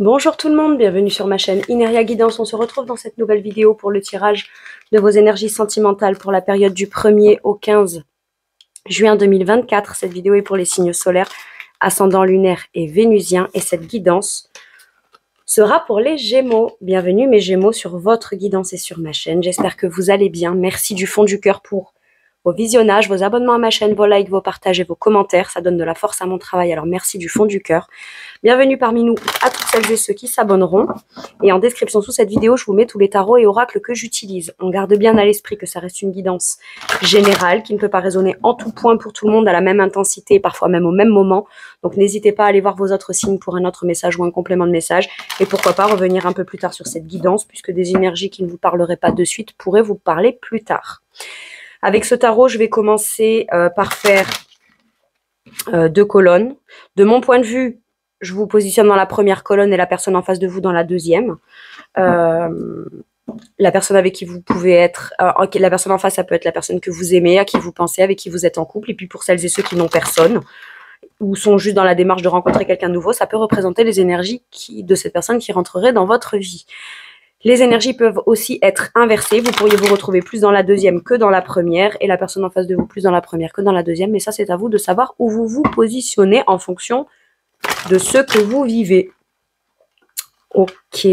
Bonjour tout le monde, bienvenue sur ma chaîne Ineria Guidance. On se retrouve dans cette nouvelle vidéo pour le tirage de vos énergies sentimentales pour la période du 1er au 15 juin 2024. Cette vidéo est pour les signes solaires, ascendant lunaire et vénusien. Et cette guidance sera pour les Gémeaux. Bienvenue mes Gémeaux sur votre guidance et sur ma chaîne. J'espère que vous allez bien. Merci du fond du cœur pour vos visionnages, vos abonnements à ma chaîne, vos likes, vos partages et vos commentaires. Ça donne de la force à mon travail, alors merci du fond du cœur. Bienvenue parmi nous à toutes celles et ceux qui s'abonneront. Et en description sous cette vidéo, je vous mets tous les tarots et oracles que j'utilise. On garde bien à l'esprit que ça reste une guidance générale qui ne peut pas résonner en tout point pour tout le monde à la même intensité et parfois même au même moment. Donc n'hésitez pas à aller voir vos autres signes pour un autre message ou un complément de message. Et pourquoi pas revenir un peu plus tard sur cette guidance puisque des énergies qui ne vous parleraient pas de suite pourraient vous parler plus tard. Avec ce tarot, je vais commencer par faire deux colonnes. De mon point de vue, je vous positionne dans la première colonne et la personne en face de vous dans la deuxième. La personne avec qui vous pouvez être... la personne en face, ça peut être la personne que vous aimez, à qui vous pensez, avec qui vous êtes en couple. Et puis pour celles et ceux qui n'ont personne ou sont juste dans la démarche de rencontrer quelqu'un de nouveau, ça peut représenter les énergies de cette personne qui rentrerait dans votre vie. Les énergies peuvent aussi être inversées. Vous pourriez vous retrouver plus dans la deuxième que dans la première et la personne en face de vous plus dans la première que dans la deuxième. Mais ça, c'est à vous de savoir où vous vous positionnez en fonction de ce que vous vivez. Ok.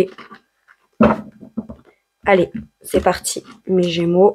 Allez, c'est parti, mes Gémeaux.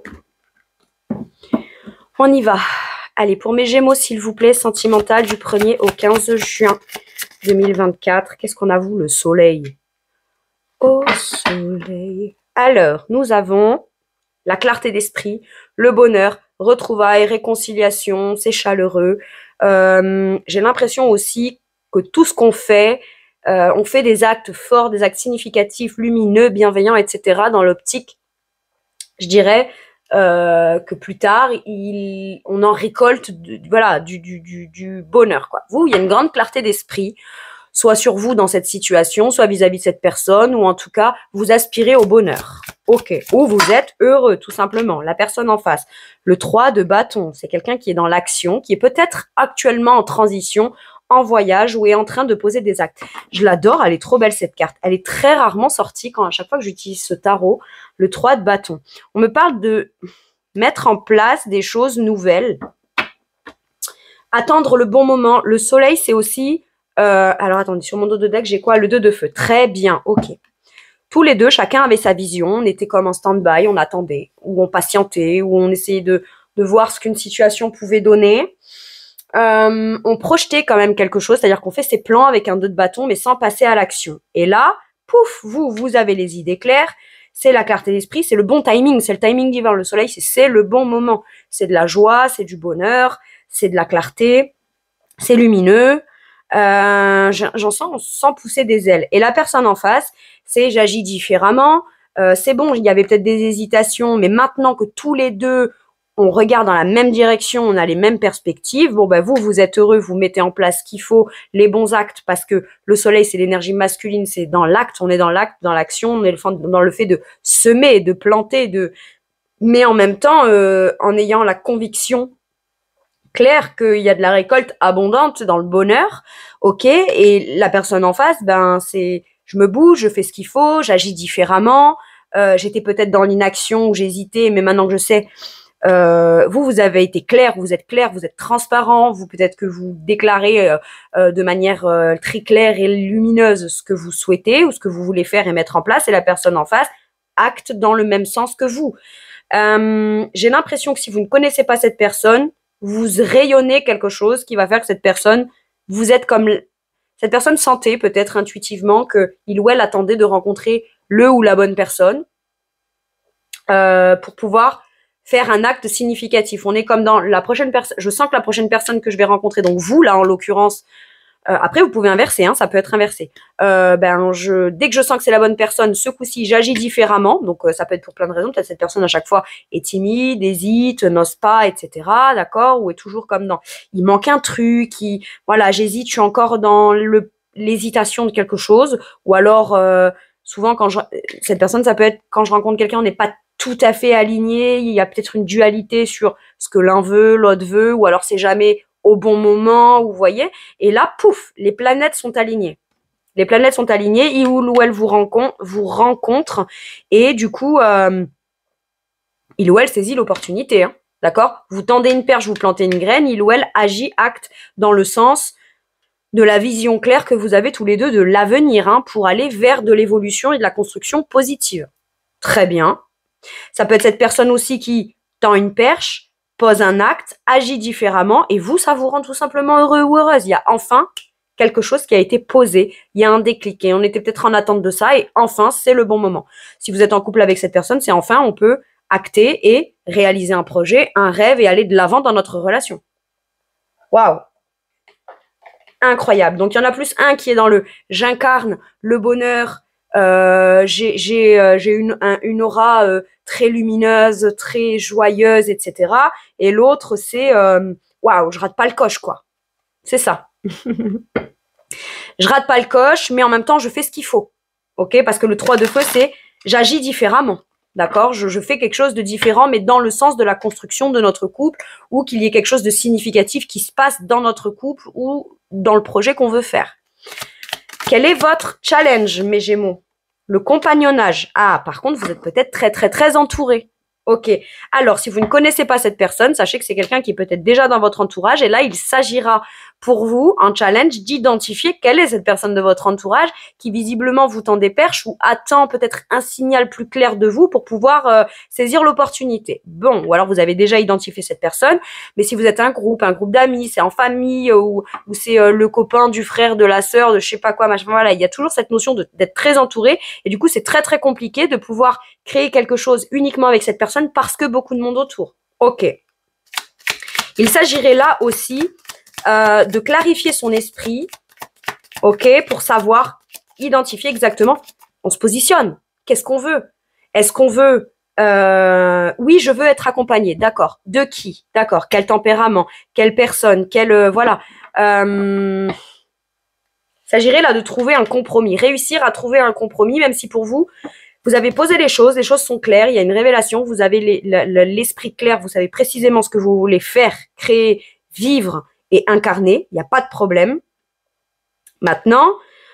On y va. Allez, pour mes Gémeaux, s'il vous plaît, sentimental du 1er au 15 juin 2024. Qu'est-ce qu'on a, vous? Le soleil. Au soleil. Alors, nous avons la clarté d'esprit, le bonheur, retrouvailles, réconciliation, c'est chaleureux. J'ai l'impression aussi que tout ce qu'on fait, on fait des actes forts, des actes significatifs, lumineux, bienveillants, etc. dans l'optique, je dirais, que plus tard, on en récolte voilà, du bonheur, quoi. Vous, il y a une grande clarté d'esprit, soit sur vous dans cette situation, soit vis-à-vis de cette personne, ou en tout cas, vous aspirez au bonheur. Ok. Ou vous êtes heureux, tout simplement. La personne en face. Le 3 de bâton, c'est quelqu'un qui est dans l'action, qui est peut-être actuellement en transition, en voyage, ou est en train de poser des actes. Je l'adore, elle est trop belle cette carte. Elle est très rarement sortie quand à chaque fois que j'utilise ce tarot, le 3 de bâton. On me parle de mettre en place des choses nouvelles. Attendre le bon moment. Le soleil, c'est aussi... alors attendez, sur mon dos de deck, j'ai quoi? Le 2 de feu. Très bien, ok. Tous les deux, chacun avait sa vision. On était comme en stand-by, on attendait, ou on patientait, ou on essayait de voir ce qu'une situation pouvait donner. On projetait quand même quelque chose, c'est-à-dire qu'on fait ses plans avec un 2 de bâton, mais sans passer à l'action. Et là, pouf, vous avez les idées claires. C'est la clarté d'esprit, c'est le bon timing, c'est le timing divin. Le soleil, c'est le bon moment. C'est de la joie, c'est du bonheur, c'est de la clarté, c'est lumineux. J'en sens sans pousser des ailes. Et la personne en face, c'est j'agis différemment. C'est bon, il y avait peut-être des hésitations, mais maintenant que tous les deux, on regarde dans la même direction, on a les mêmes perspectives. Bon, ben vous êtes heureux, vous mettez en place ce qu'il faut, les bons actes, parce que le soleil, c'est l'énergie masculine, c'est dans l'acte, on est dans l'acte, dans l'action, on est dans le fait de semer, de planter, mais en même temps, en ayant la conviction clair qu'il y a de la récolte abondante dans le bonheur, ok, et la personne en face, ben c'est, je me bouge, je fais ce qu'il faut, j'agis différemment, j'étais peut-être dans l'inaction où j'hésitais, mais maintenant que je sais, vous avez été clair, vous êtes transparent, vous peut-être que vous déclarez de manière très claire et lumineuse ce que vous souhaitez ou ce que vous voulez faire et mettre en place, et la personne en face acte dans le même sens que vous. J'ai l'impression que si vous ne connaissez pas cette personne, vous rayonnez quelque chose qui va faire que cette personne, vous êtes comme... Cette personne sentait peut-être intuitivement qu'il ou elle attendait de rencontrer le ou la bonne personne pour pouvoir faire un acte significatif. On est comme dans la prochaine personne... Je sens que la prochaine personne que je vais rencontrer, donc vous là en l'occurrence, après vous pouvez inverser, hein, ça peut être inversé. Dès que je sens que c'est la bonne personne, ce coup-ci j'agis différemment, donc ça peut être pour plein de raisons. Peut-être cette personne à chaque fois est timide, hésite, n'ose pas, etc. D'accord, ou est toujours comme dans il manque un truc, voilà, j'hésite, je suis encore dans l'hésitation de quelque chose, ou alors souvent quand cette personne, ça peut être quand je rencontre quelqu'un, on n'est pas tout à fait aligné, il y a peut-être une dualité sur ce que l'un veut, l'autre veut, ou alors c'est jamais au bon moment, vous voyez. Et là, pouf, les planètes sont alignées. Les planètes sont alignées, il ou elle vous rencontre et du coup, il ou elle saisit l'opportunité. Hein, d'accord? Vous tendez une perche, vous plantez une graine, il ou elle agit, acte dans le sens de la vision claire que vous avez tous les deux de l'avenir hein, pour aller vers de l'évolution et de la construction positive. Très bien. Ça peut être cette personne aussi qui tend une perche, pose un acte, agit différemment et vous, ça vous rend tout simplement heureux ou heureuse. Il y a enfin quelque chose qui a été posé, il y a un déclic et on était peut-être en attente de ça et enfin, c'est le bon moment. Si vous êtes en couple avec cette personne, c'est enfin, on peut acter et réaliser un projet, un rêve et aller de l'avant dans notre relation. Waouh! Incroyable. Donc, il y en a plus un qui est dans le j'incarne le bonheur, j'ai une aura très lumineuse, très joyeuse, etc. Et l'autre, c'est waouh, je rate pas le coche, quoi. C'est ça. Je rate pas le coche, mais en même temps, je fais ce qu'il faut. Ok? Parce que le 3 de feu, c'est j'agis différemment. D'accord? Je fais quelque chose de différent, mais dans le sens de la construction de notre couple ou qu'il y ait quelque chose de significatif qui se passe dans notre couple ou dans le projet qu'on veut faire. Quel est votre challenge, mes Gémeaux? Le compagnonnage. Ah, par contre, vous êtes peut-être très, très, très entouré. Ok. Alors, si vous ne connaissez pas cette personne, sachez que c'est quelqu'un qui est peut-être déjà dans votre entourage. Et là, il s'agira pour vous, en challenge, d'identifier quelle est cette personne de votre entourage qui visiblement vous tend des perches ou attend peut-être un signal plus clair de vous pour pouvoir saisir l'opportunité. Bon, ou alors vous avez déjà identifié cette personne. Mais si vous êtes un groupe d'amis, c'est en famille ou c'est le copain du frère, de la sœur, de je sais pas quoi, machin, voilà, il y a toujours cette notion d'être très entouré. Et du coup, c'est très, très compliqué de pouvoir créer quelque chose uniquement avec cette personne parce que beaucoup de monde autour. Ok. Il s'agirait là aussi de clarifier son esprit, ok, pour savoir identifier exactement. On se positionne. Qu'est-ce qu'on veut? Est-ce qu'on veut oui, je veux être accompagnée. D'accord. De qui? D'accord. Quel tempérament? Quelle personne? Voilà. Il s'agirait là de trouver un compromis, réussir à trouver un compromis, même si pour vous, vous avez posé les choses sont claires, il y a une révélation, vous avez l'esprit clair, vous savez précisément ce que vous voulez faire, créer, vivre et incarner, il n'y a pas de problème. Maintenant,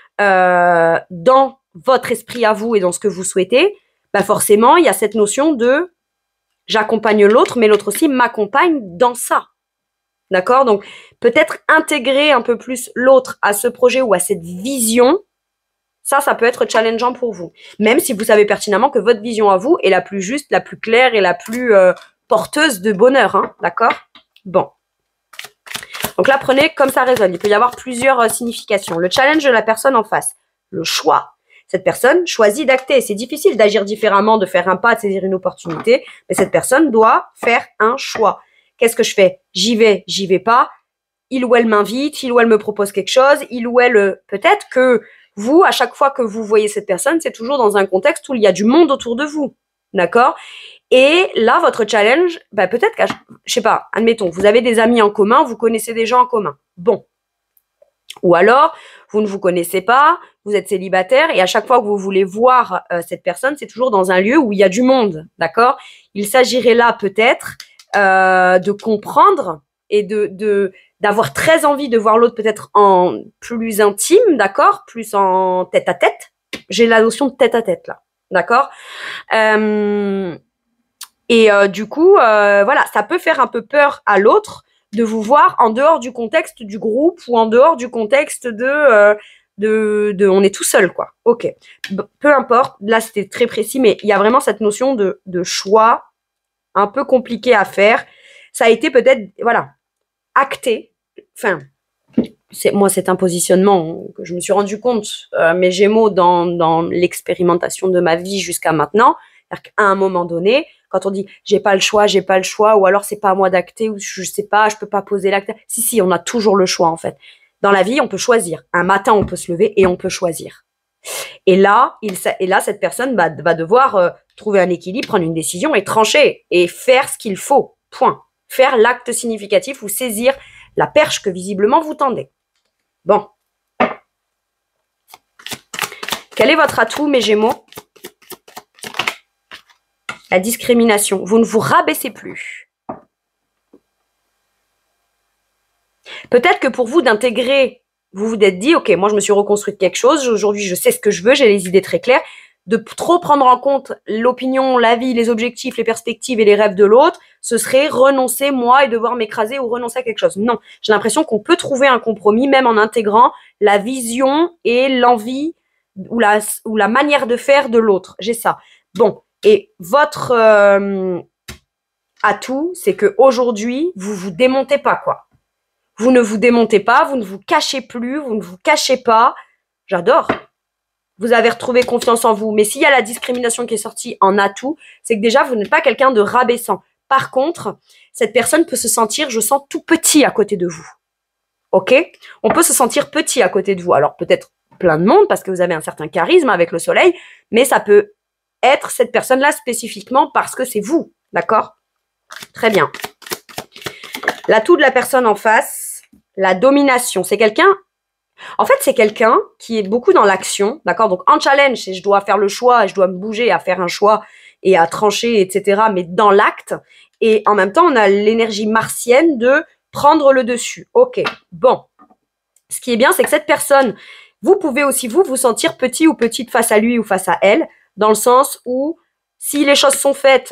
dans votre esprit à vous et dans ce que vous souhaitez, bah forcément, il y a cette notion de j'accompagne l'autre, mais l'autre aussi m'accompagne dans ça. D'accord? Donc, peut-être intégrer un peu plus l'autre à ce projet ou à cette vision, ça peut être challengeant pour vous. Même si vous savez pertinemment que votre vision à vous est la plus juste, la plus claire et la plus porteuse de bonheur. Hein, d'accord? Bon. Donc là, prenez comme ça résonne. Il peut y avoir plusieurs significations. Le challenge de la personne en face. Le choix. Cette personne choisit d'acter. C'est difficile d'agir différemment, de faire un pas, de saisir une opportunité. Mais cette personne doit faire un choix. Qu'est-ce que je fais? J'y vais pas. Il ou elle m'invite, il ou elle me propose quelque chose, il ou elle... Peut-être que vous, à chaque fois que vous voyez cette personne, c'est toujours dans un contexte où il y a du monde autour de vous. D'accord? Et là, votre challenge, bah peut-être que, je sais pas, admettons, vous avez des amis en commun, vous connaissez des gens en commun. Bon. Ou alors, vous ne vous connaissez pas, vous êtes célibataire et à chaque fois que vous voulez voir cette personne, c'est toujours dans un lieu où il y a du monde. D'accord? Il s'agirait là peut-être de comprendre et d'avoir très envie de voir l'autre peut-être en plus intime, d'accord? Plus en tête à tête. J'ai la notion de tête à tête là. D'accord? Du coup, voilà, ça peut faire un peu peur à l'autre de vous voir en dehors du contexte du groupe ou en dehors du contexte de on est tout seul, quoi. Ok. Peu importe, là c'était très précis, mais il y a vraiment cette notion de choix un peu compliqué à faire. Ça a été peut-être, voilà, acté. Enfin, c'est un positionnement que je me suis rendu compte, mes Gémeaux, dans l'expérimentation de ma vie jusqu'à maintenant. C'est-à-dire qu'à un moment donné, quand on dit j'ai pas le choix, ou alors c'est pas à moi d'acter, ou je sais pas, je peux pas poser l'acte. Si, on a toujours le choix en fait. Dans la vie, on peut choisir. Un matin, on peut se lever et on peut choisir. Et là, cette personne va devoir trouver un équilibre, prendre une décision et trancher et faire ce qu'il faut. Point. Faire l'acte significatif ou saisir la perche que visiblement vous tendez. Bon. Quel est votre atout, mes Gémeaux? La discrimination. Vous ne vous rabaissez plus. Peut-être que pour vous, d'intégrer vous vous êtes dit, ok, moi je me suis reconstruite quelque chose, aujourd'hui je sais ce que je veux, j'ai les idées très claires. De trop prendre en compte l'opinion, l'avis, les objectifs, les perspectives et les rêves de l'autre, ce serait renoncer moi et devoir m'écraser ou renoncer à quelque chose. Non, j'ai l'impression qu'on peut trouver un compromis même en intégrant la vision et l'envie ou la manière de faire de l'autre. J'ai ça. Bon, et votre atout, c'est que aujourd'hui, vous vous démontez pas, quoi. Vous ne vous démontez pas, vous ne vous cachez plus, vous ne vous cachez pas. J'adore. Vous avez retrouvé confiance en vous. Mais s'il y a la discrimination qui est sortie en atout, c'est que déjà, vous n'êtes pas quelqu'un de rabaissant. Par contre, cette personne peut se sentir, je sens, tout petit à côté de vous. Ok? On peut se sentir petit à côté de vous. Alors peut-être plein de monde parce que vous avez un certain charisme avec le soleil, mais ça peut être cette personne-là spécifiquement parce que c'est vous. D'accord? Très bien. L'atout de la personne en face, la domination. C'est quelqu'un, en fait, c'est quelqu'un qui est beaucoup dans l'action. D'accord? Donc en challenge, c'est je dois faire le choix, je dois me bouger à faire un choix et à trancher, etc. Mais dans l'acte. Et en même temps, on a l'énergie martienne de prendre le dessus. Ok, bon. Ce qui est bien, c'est que cette personne, vous pouvez aussi vous sentir petit ou petite face à lui ou face à elle, dans le sens où si les choses sont faites,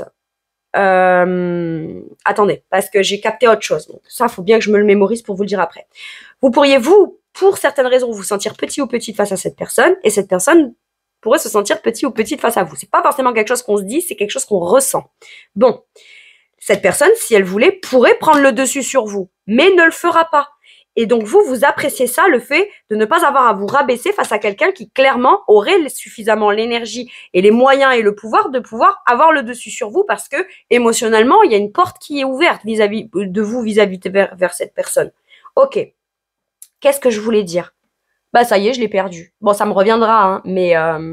attendez, parce que j'ai capté autre chose. Donc ça, il faut bien que je me le mémorise pour vous le dire après. Vous pourriez, vous, pour certaines raisons, vous sentir petit ou petite face à cette personne, et cette personne pourrait se sentir petit ou petite face à vous. C'est pas forcément quelque chose qu'on se dit, c'est quelque chose qu'on ressent. Bon. Cette personne, si elle voulait, pourrait prendre le dessus sur vous, mais ne le fera pas. Et donc, vous appréciez ça, le fait de ne pas avoir à vous rabaisser face à quelqu'un qui, clairement, aurait suffisamment l'énergie et les moyens et le pouvoir de pouvoir avoir le dessus sur vous parce que, émotionnellement, il y a une porte qui est ouverte vis-à-vis de vous, vis-à-vis vers cette personne. Ok. Qu'est-ce que je voulais dire? Bah, ça y est, je l'ai perdu. Bon, ça me reviendra, hein, mais...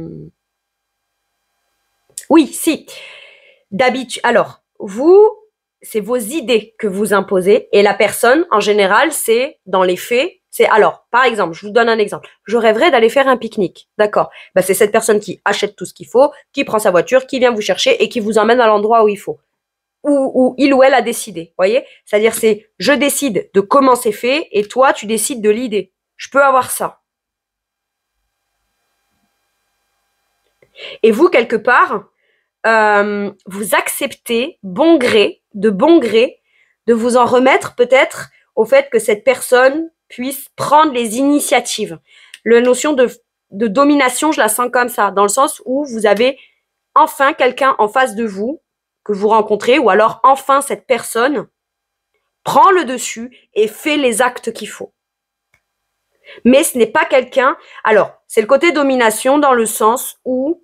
Oui, si. D'habitude... Alors... Vous, c'est vos idées que vous imposez et la personne, en général, c'est dans les faits, c'est alors, par exemple, je vous donne un exemple. Je rêverais d'aller faire un pique-nique. D'accord. Bah, c'est cette personne qui achète tout ce qu'il faut, qui prend sa voiture, qui vient vous chercher et qui vous emmène à l'endroit où il faut. Où il ou elle a décidé. Voyez? C'est-à-dire, c'est je décide de comment c'est fait et toi, tu décides de l'idée. Je peux avoir ça. Et vous, quelque part, vous acceptez de bon gré, de vous en remettre peut-être au fait que cette personne puisse prendre les initiatives. La notion de domination, je la sens comme ça, dans le sens où vous avez enfin quelqu'un en face de vous que vous rencontrez, ou alors enfin cette personne prend le dessus et fait les actes qu'il faut. Mais ce n'est pas quelqu'un... Alors, c'est le côté domination dans le sens où...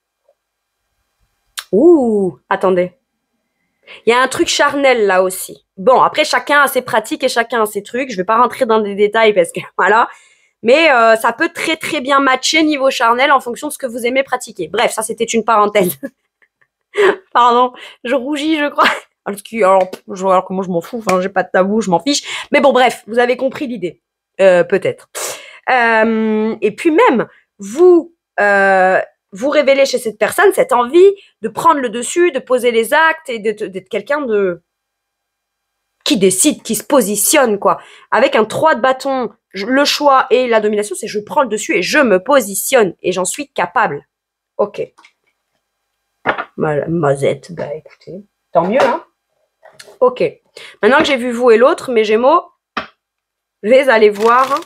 Ouh, attendez. Il y a un truc charnel là aussi. Bon, après, chacun a ses pratiques et chacun a ses trucs. Je vais pas rentrer dans des détails parce que voilà. Mais ça peut très très bien matcher niveau charnel en fonction de ce que vous aimez pratiquer. Bref, ça c'était une parenthèse. Pardon, je rougis, je crois. Alors que moi je m'en fous, enfin j'ai pas de tabou, je m'en fiche. Mais bon, bref, vous avez compris l'idée. Peut-être. Et puis même, vous révélez chez cette personne cette envie de prendre le dessus, de poser les actes et d'être quelqu'un qui décide, qui se positionne, quoi. Avec un 3 de bâton, le choix et la domination, c'est je prends le dessus et je me positionne et j'en suis capable. Ok. Mazette, bah écoutez, tant mieux, hein. Ok. Maintenant que j'ai vu vous et l'autre, mes Gémeaux, je vais aller voir...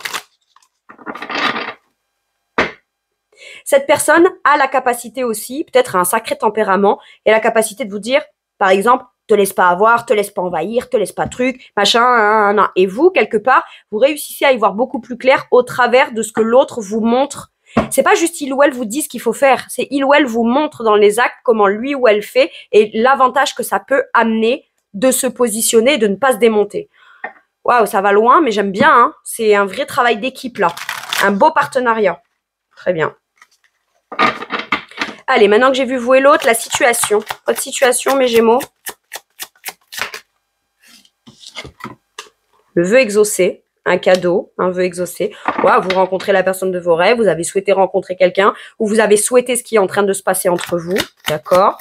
Cette personne a la capacité aussi, peut-être un sacré tempérament, et la capacité de vous dire, par exemple, te laisse pas avoir, te laisse pas envahir, te laisse pas truc, machin, et vous, quelque part, vous réussissez à y voir beaucoup plus clair au travers de ce que l'autre vous montre. C'est pas juste il ou elle vous dit ce qu'il faut faire, c'est il ou elle vous montre dans les actes comment lui ou elle fait et l'avantage que ça peut amener de se positionner et de ne pas se démonter. Waouh, ça va loin, mais j'aime bien, hein. C'est un vrai travail d'équipe là, un beau partenariat. Très bien. Allez, maintenant que j'ai vu vous et l'autre, la situation. Votre situation, mes Gémeaux. Le vœu exaucé, un cadeau, un vœu exaucé. Wow, vous rencontrez la personne de vos rêves, vous avez souhaité rencontrer quelqu'un, ou vous avez souhaité ce qui est en train de se passer entre vous. D'accord.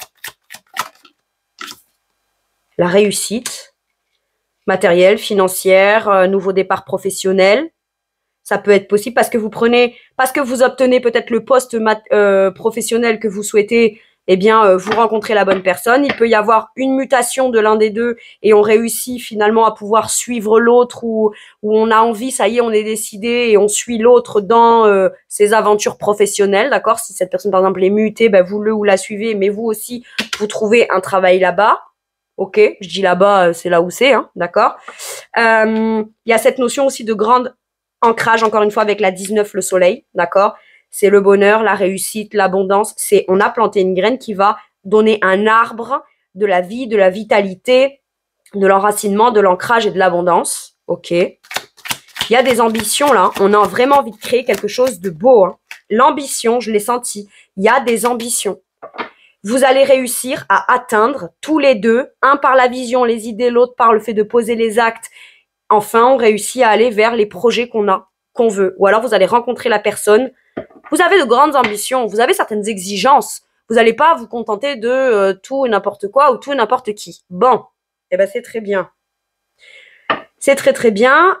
La réussite, matérielle, financière, nouveau départ professionnel. Ça peut être possible parce que parce que vous obtenez peut-être le poste professionnel que vous souhaitez, eh bien, vous rencontrez la bonne personne. Il peut y avoir une mutation de l'un des deux et on réussit finalement à pouvoir suivre l'autre ou on a envie, ça y est, on est décidé et on suit l'autre dans ses aventures professionnelles, d'accord? Si cette personne, par exemple, est mutée, ben, vous le ou la suivez, mais vous aussi, vous trouvez un travail là-bas. Ok, je dis là-bas, c'est là où c'est, hein, d'accord? Il y a cette notion aussi de grande ancrage, encore une fois, avec la 19, le soleil, d'accord? C'est le bonheur, la réussite, l'abondance. On a planté une graine qui va donner un arbre de la vie, de la vitalité, de l'enracinement, de l'ancrage et de l'abondance. Ok. Il y a des ambitions là. On a vraiment envie de créer quelque chose de beau. Hein. L'ambition, je l'ai senti. Il y a des ambitions. Vous allez réussir à atteindre tous les deux, un par la vision, les idées, l'autre par le fait de poser les actes. Enfin, on réussit à aller vers les projets qu'on veut. Ou alors, vous allez rencontrer la personne. Vous avez de grandes ambitions, vous avez certaines exigences. Vous n'allez pas vous contenter de tout et n'importe quoi ou tout et n'importe qui. Bon, eh ben c'est très bien. C'est très très bien.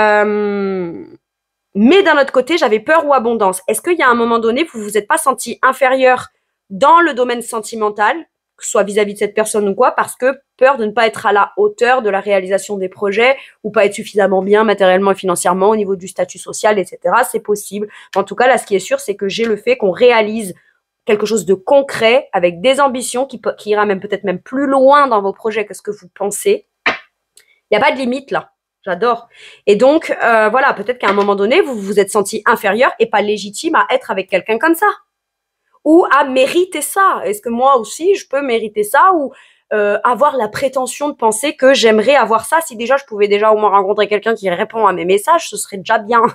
Mais d'un autre côté, j'avais peur ou abondance. Est-ce qu'il y a un moment donné, vous vous êtes pas senti inférieur dans le domaine sentimental, que ce soit vis-à-vis de cette personne ou quoi, parce que peur de ne pas être à la hauteur de la réalisation des projets ou pas être suffisamment bien matériellement et financièrement au niveau du statut social, etc. C'est possible. En tout cas, là, ce qui est sûr, c'est que j'ai le fait qu'on réalise quelque chose de concret avec des ambitions qui ira même peut-être même plus loin dans vos projets que ce que vous pensez. Il n'y a pas de limite là. J'adore. Et donc, voilà, peut-être qu'à un moment donné, vous vous êtes senti inférieur et pas légitime à être avec quelqu'un comme ça. Ou à mériter ça. Est-ce que moi aussi, je peux mériter ça ou avoir la prétention de penser que j'aimerais avoir ça. Si déjà, je pouvais déjà au moins rencontrer quelqu'un qui répond à mes messages, ce serait déjà bien.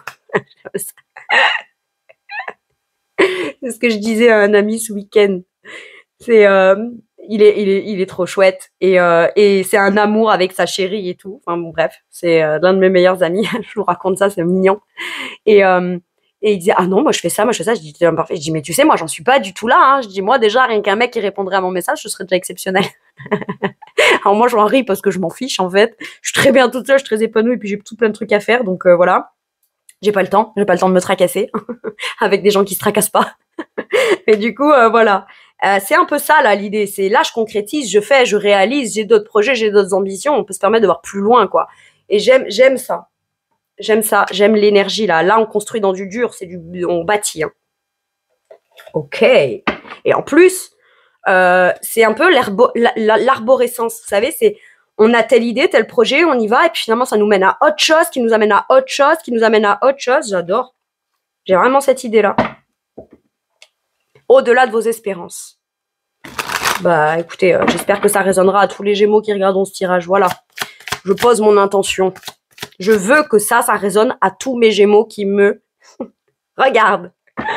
C'est ce que je disais à un ami ce week-end. C'est, il est trop chouette et c'est un amour avec sa chérie et tout. Enfin bon, bref, c'est l'un de mes meilleurs amis. Je vous raconte ça, c'est mignon. Et il disait, ah non, moi je fais ça, moi je fais ça. Je dis, t'es imparfait. Je dis, mais tu sais, moi j'en suis pas du tout là. Hein. Je dis, moi déjà, rien qu'un mec qui répondrait à mon message, ce serait déjà exceptionnel. Alors moi, j'en ris parce que je m'en fiche en fait. Je suis très bien toute seule, je suis très épanouie et puis j'ai tout plein de trucs à faire. Donc voilà, j'ai pas le temps de me tracasser avec des gens qui se tracassent pas. Et du coup, voilà. C'est un peu ça là l'idée. C'est là, je concrétise, je fais, je réalise, j'ai d'autres projets, j'ai d'autres ambitions. On peut se permettre de voir plus loin, quoi. Et j'aime ça. J'aime ça, j'aime l'énergie là. Là, on construit dans du dur, on bâtit. Hein. Ok. Et en plus, c'est un peu l'arborescence. Vous savez, on a telle idée, tel projet, on y va, et puis finalement, ça nous mène à autre chose, qui nous amène à autre chose, qui nous amène à autre chose. J'adore. J'ai vraiment cette idée-là. Au-delà de vos espérances. Bah, écoutez, j'espère que ça résonnera à tous les Gémeaux qui regarderont ce tirage. Voilà. Je pose mon intention. Je veux que ça résonne à tous mes Gémeaux qui me regardent.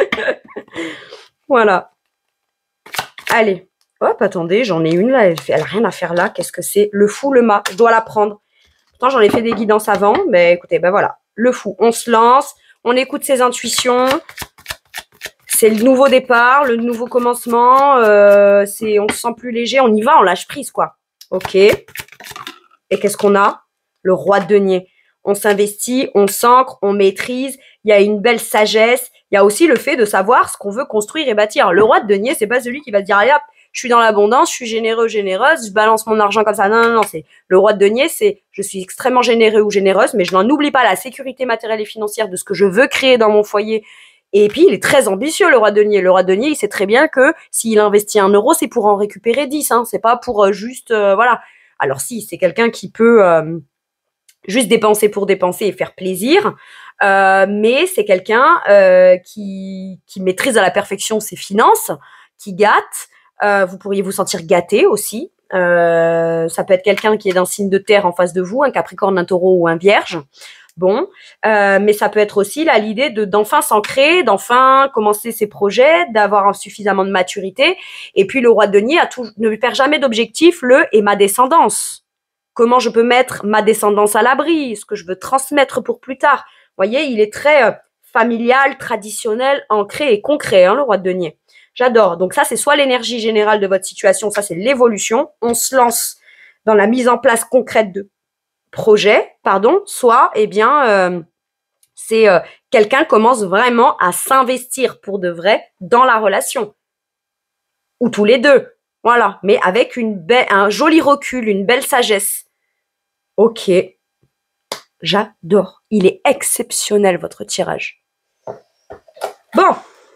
Voilà. Allez. Hop, attendez, j'en ai une là. Elle a rien à faire là. Qu'est-ce que c'est? Le fou, le mât. Je dois la prendre. Pourtant, j'en ai fait des guidances avant. Mais écoutez, ben voilà. Le fou. On se lance. On écoute ses intuitions. C'est le nouveau départ, le nouveau commencement. On se sent plus léger. On y va, on lâche prise, quoi. Ok. Et qu'est-ce qu'on a? Le roi de denier. On s'investit, on s'ancre, on maîtrise. Il y a une belle sagesse. Il y a aussi le fait de savoir ce qu'on veut construire et bâtir. Le roi de denier, c'est pas celui qui va se dire, allez hop, je suis dans l'abondance, je suis généreux, généreuse, je balance mon argent comme ça. Non, non, non. C'est le roi de denier, c'est je suis extrêmement généreux ou généreuse, mais je n'en oublie pas la sécurité matérielle et financière de ce que je veux créer dans mon foyer. Et puis, il est très ambitieux, le roi de denier. Le roi de denier, il sait très bien que s'il investit 1 euro, c'est pour en récupérer 10. Hein. C'est pas pour juste, voilà. Alors si, c'est quelqu'un qui peut juste dépenser pour dépenser et faire plaisir. Mais c'est quelqu'un qui maîtrise à la perfection ses finances, qui gâte. Vous pourriez vous sentir gâté aussi. Ça peut être quelqu'un qui est d'un signe de terre en face de vous, un Capricorne, un Taureau ou un Vierge. Bon, mais ça peut être aussi là l'idée d'enfin s'ancrer, d'enfin commencer ses projets, d'avoir suffisamment de maturité. Et puis le roi de denier ne perd jamais d'objectif, et ma descendance. Comment je peux mettre ma descendance à l'abri, ce que je veux transmettre pour plus tard. Vous voyez, il est très familial, traditionnel, ancré et concret, hein, le roi de denier. J'adore. Donc ça, c'est soit l'énergie générale de votre situation, ça c'est l'évolution. On se lance dans la mise en place concrète de projet, soit, C'est quelqu'un commence vraiment à s'investir pour de vrai dans la relation. Ou tous les deux. Voilà. Mais avec un joli recul, une belle sagesse. Ok. J'adore. Il est exceptionnel, votre tirage. Bon.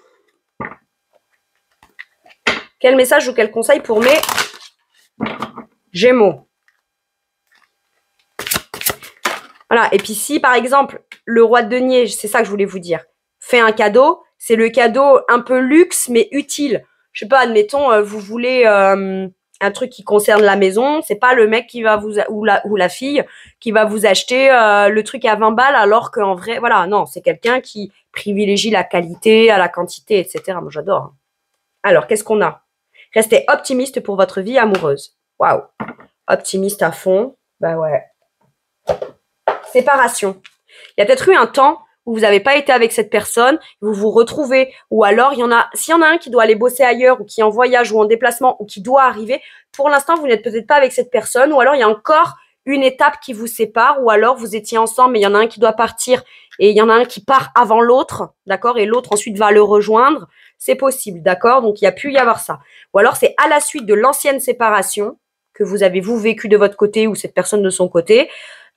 Quel message ou quel conseil pour mes Gémeaux? Voilà. Et puis si, par exemple, le roi de denier, c'est ça que je voulais vous dire, fait un cadeau, c'est le cadeau un peu luxe, mais utile. Je sais pas, admettons, vous voulez un truc qui concerne la maison, c'est pas le mec qui va vous ou la fille qui va vous acheter le truc à 20 balles alors qu'en vrai, voilà, non, c'est quelqu'un qui privilégie la qualité à la quantité, etc. Moi, j'adore. Alors, qu'est-ce qu'on a? Restez optimiste pour votre vie amoureuse. Waouh. Optimiste à fond. Bah ouais. Séparation. Il y a peut-être eu un temps où vous n'avez pas été avec cette personne, vous vous retrouvez, ou alors s'il y en a un qui doit aller bosser ailleurs, ou qui est en voyage, ou en déplacement, ou qui doit arriver, pour l'instant, vous n'êtes peut-être pas avec cette personne, ou alors il y a encore une étape qui vous sépare, ou alors vous étiez ensemble, mais il y en a un qui doit partir, et il y en a un qui part avant l'autre, d'accord, et l'autre ensuite va le rejoindre, c'est possible, d'accord, donc il y a pu y avoir ça. Ou alors c'est à la suite de l'ancienne séparation, que vous avez vous vécu de votre côté, ou cette personne de son côté,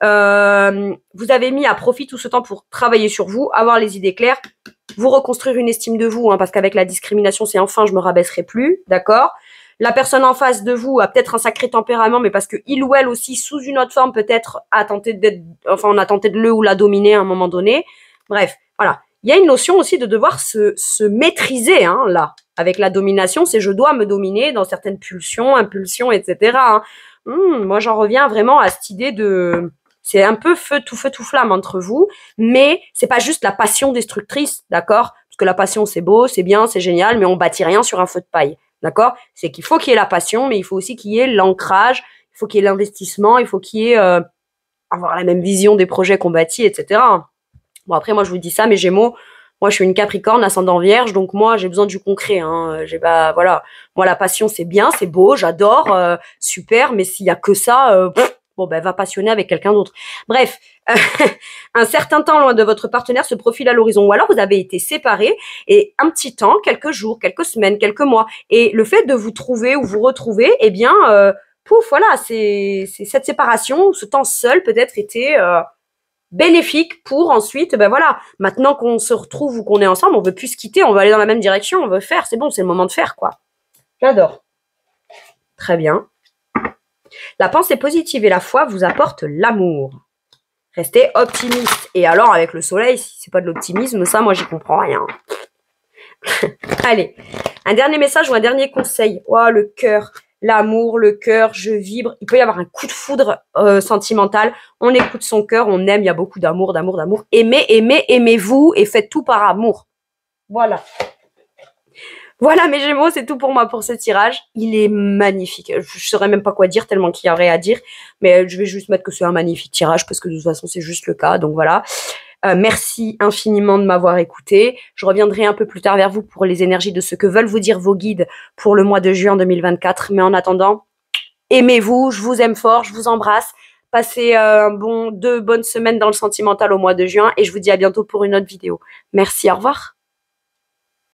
vous avez mis à profit tout ce temps pour travailler sur vous, avoir les idées claires, vous reconstruire une estime de vous, hein, parce qu'avec la discrimination, c'est enfin, je me rabaisserai plus, d'accord? La personne en face de vous a peut-être un sacré tempérament, mais parce que il ou elle aussi, sous une autre forme, peut-être a tenté on a tenté de le ou la dominer à un moment donné. Bref, voilà. Il y a une notion aussi de devoir se maîtriser, hein, là. Avec la domination, c'est je dois me dominer dans certaines pulsions, impulsions, etc. Hein. Moi, j'en reviens vraiment à cette idée de... C'est un peu feu, tout flamme entre vous, mais c'est pas juste la passion destructrice, d'accord? Parce que la passion, c'est beau, c'est bien, c'est génial, mais on bâtit rien sur un feu de paille, d'accord? C'est qu'il faut qu'il y ait la passion, mais il faut aussi qu'il y ait l'ancrage, il faut qu'il y ait l'investissement, il faut qu'il y ait avoir la même vision des projets qu'on bâtit, etc. Bon, après, moi, je vous dis ça, mes Gémeaux, moi, je suis une Capricorne, ascendant Vierge, donc moi, j'ai besoin du concret. Hein. J'ai pas, voilà. Moi, la passion, c'est bien, c'est beau, j'adore, super, mais s'il y a que ça, bon, ben, va passionner avec quelqu'un d'autre. Bref, un certain temps loin de votre partenaire se profile à l'horizon. Ou alors, vous avez été séparés et un petit temps, quelques jours, quelques semaines, quelques mois. Et le fait de vous trouver ou vous retrouver, eh bien, pouf, voilà, c'est cette séparation, ce temps seul peut-être était bénéfique pour ensuite, ben voilà, maintenant qu'on se retrouve ou qu'on est ensemble, on veut plus se quitter, on veut aller dans la même direction, on veut faire, c'est bon, c'est le moment de faire, quoi. J'adore. Très bien. La pensée positive et la foi vous apportent l'amour. Restez optimiste. Et alors, avec le soleil, si c'est pas de l'optimisme, ça, moi, j'y comprends rien. Allez, un dernier message ou un dernier conseil. Oh, le cœur, l'amour, le cœur, je vibre. Il peut y avoir un coup de foudre sentimental. On écoute son cœur, on aime, il y a beaucoup d'amour, d'amour, d'amour. Aimez, aimez, aimez-vous et faites tout par amour. Voilà. Voilà mes Gémeaux, c'est tout pour moi pour ce tirage. Il est magnifique. Je saurais même pas quoi dire tellement qu'il y aurait à dire. Mais je vais juste mettre que c'est un magnifique tirage parce que de toute façon c'est juste le cas. Donc voilà. Merci infiniment de m'avoir écouté. Je reviendrai un peu plus tard vers vous pour les énergies de ce que veulent vous dire vos guides pour le mois de juin 2024. Mais en attendant, aimez-vous, je vous aime fort, je vous embrasse. Passez 2 bonnes semaines dans le sentimental au mois de juin et je vous dis à bientôt pour une autre vidéo. Merci, au revoir.